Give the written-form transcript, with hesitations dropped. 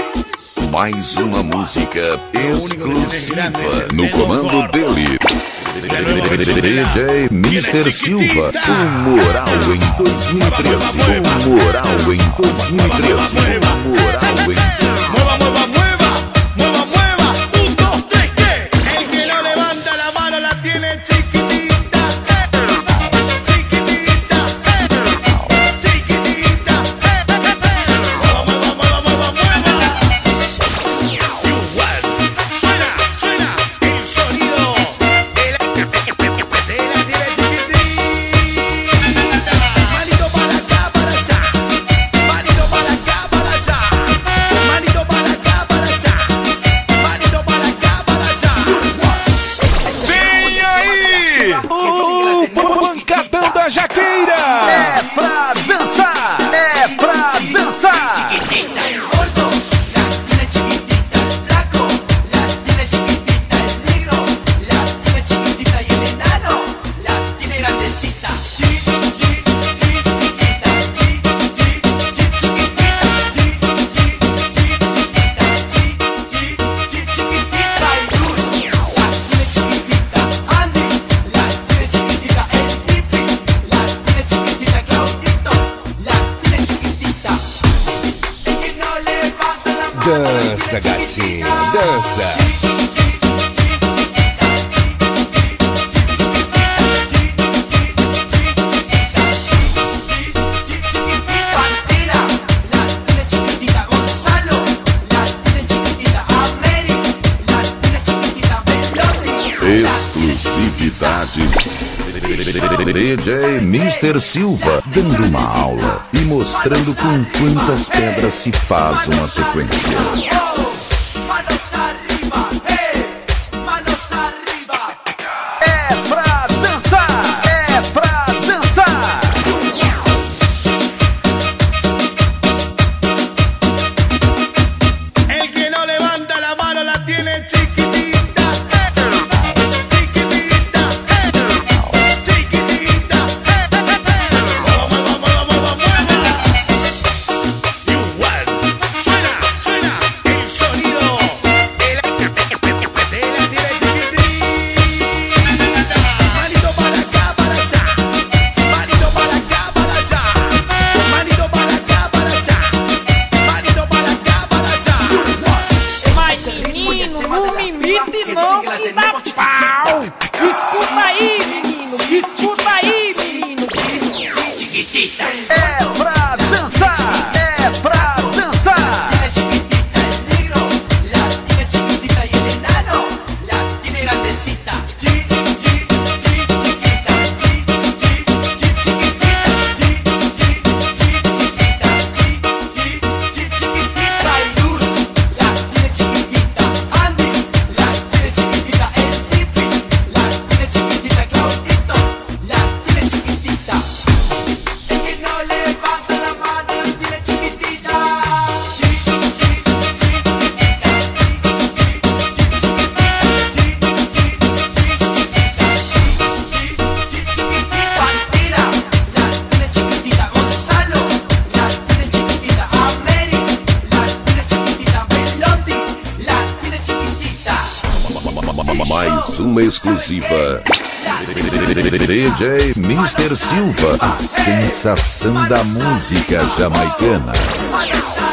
Mais uma música exclusiva no comando dele. DJ Mr. Silva, o Moral em 2013. O Moral em 2013. O Moral em... Mueva, mueva, mueva, mueva, mueva. 1, 2, 3, ¿qué? El que no levanta la mano la tiene chiquitita. Chiquitita. Chiquitita. Mueva, mueva, mueva, mueva, mueva. Igual. Suena el sonido de la tiene chiquitita. Manito para acá, para allá. Manito para acá, para allá. Manito para acá, para allá. Manito para acá, para allá. Vem aí! O pancadão da jaqueira! É pra dançar! É pra dançar! El gordo la tiene chiquitita, el flaco la tiene chiquitita, el negro la tiene chiquitita y el enano la tiene grandecita. Chiquitita, chiquitita, chiquitita. Luz la tiene chiquitita, Andy la tiene chiquitita, el Pipi la tiene chiquitita, Claudito la tiene chiquitita. El que no levanta la mano Dança, gatinho, dança! Pantera la tiene chiquitita, Gonzalo la tiene chiquitita, Ameri la tiene chiquitita, Melody Exclusividade. DJ Mr. Silva dando uma aula e mostrando com quantas pedras se faz uma sequência. manos arriba, hey, manos arriba. É pra dançar! É pra dançar! El que no levanta la mano la tiene chiquitita. Chiquitita. Chiquitita. Mueva, mueva, mueva, mueva, mueva. Igual. Suena el sonido de la tiene chiquitita. Manito para acá, para allá. Manito para acá, para allá. Manito para acá, para allá. Manito para acá, para allá. Mas menino, não me imite não que dá pau. Escuta aí, menino, escuta aí, menino. Chiquitita, É pra dançar! É pra dançar! tiene chiquitita, el negro la tiene chiquitita y el enano la tiene grandecita. Chiquitita, chiquitita, chiquitita. Luz la tiene chiquitita, Andy la tiene chiquitita, el Pipi la tiene chiquitita, Claudito la tiene chiquitita. El que no levanta la mano la tiene chiquitita. Pantera la tiene chiquitita, Gonzalo la tiene chiquitita, Ameri la tiene chiquitita, Melody la tiene chiquitita. Mais uma exclusiva. DJ Mr. Silva, a sensação da música jamaicana. Manos